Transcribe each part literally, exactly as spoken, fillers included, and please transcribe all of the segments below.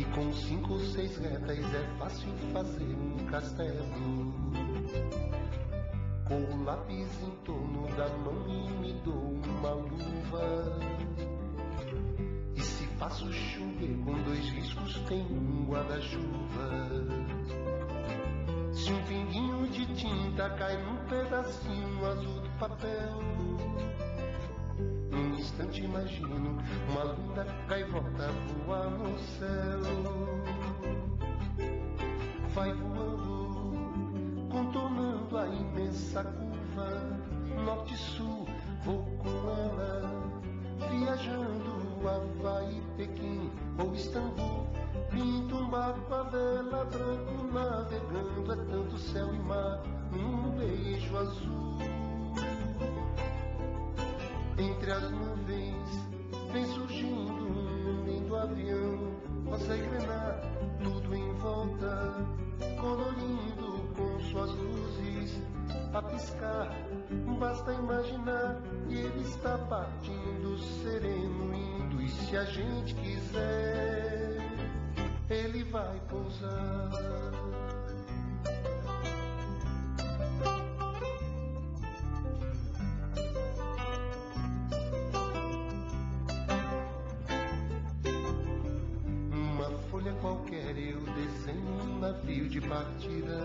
E com cinco ou seis retas é fácil fazer um castelo. Com o lápis em torno da mão e me dou uma luva. E se faço chover com dois riscos tem um guarda-chuva. Se um pinguinho de tinta cai num pedacinho azul do papel, num instante imagino uma linda gaivota voar no céu. Vai voando, contornando a imensa curva, norte-sul, vou com ela, viajando Havaí, Pequim ou Istambul. Pinto um barco a vela, branco navegando, é tanto céu e mar num beijo azul. Entre as nuvens vem surgindo um lindo avião, rosa e grená, tudo em volta, colorindo com suas luzes a piscar. Basta imaginar que ele está partindo, sereno, indo, e se a gente quiser, ele vai pousar. Numa folha qualquer eu desenho um navio de partida,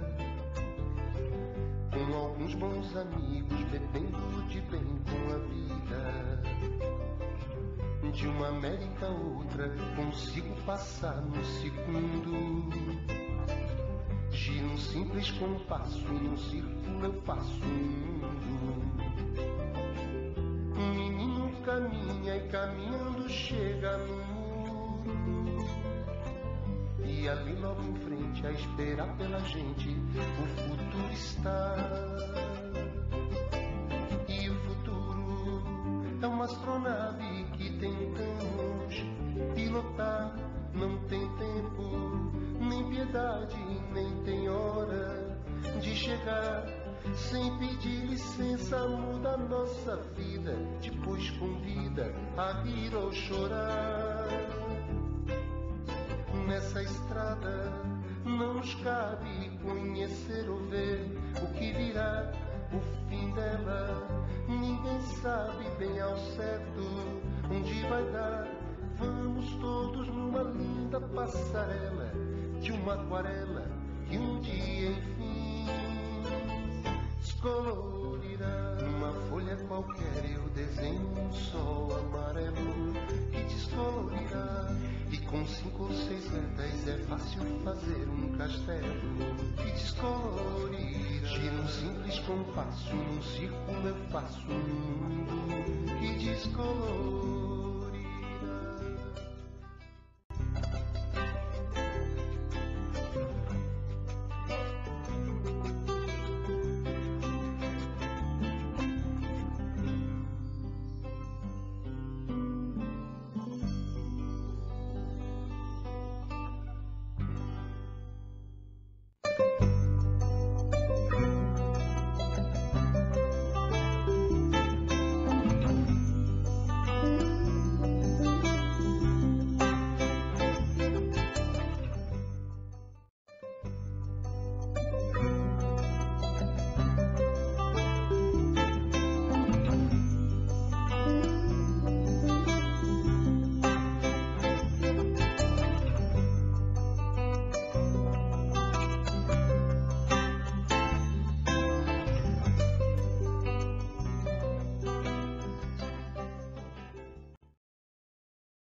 com alguns bons amigos bebendo de bem com a vida. De uma América a outra consigo passar num segundo. Giro um simples compasso e num círculo eu faço um mundo. Um menino caminha e caminhando chega no muro, e ali logo em frente a esperar pela gente o futuro está. E o futuro é uma astronave que tentamos pilotar. Não tem tempo, nem piedade, nem tem hora de chegar. Sem pedir licença muda a nossa vida, depois convida a rir ou chorar. Nessa estrada não nos cabe conhecer ou ver o que virá, o fim dela. Ninguém sabe bem ao certo onde vai dar. Vamos todos numa linda passarela de uma aquarela que um dia enfim descolorirá. Numa folha qualquer eu desenho um sol amarelo que descolorirá. E com cinco ou seis retas é fácil fazer um castelo que descolorirá. Giro um simples compasso, num círculo eu faço um mundo que descolorirá.